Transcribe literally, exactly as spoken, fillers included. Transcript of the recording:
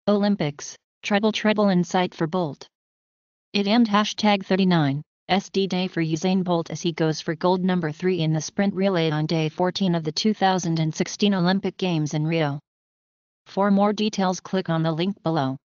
Olympics, treble-treble in sight for Bolt. It and hashtag thirty-nine S D day for Usain Bolt as he goes for gold number three in the sprint relay on day fourteen of the two thousand sixteen Olympic Games in Rio. For more details click on the link below.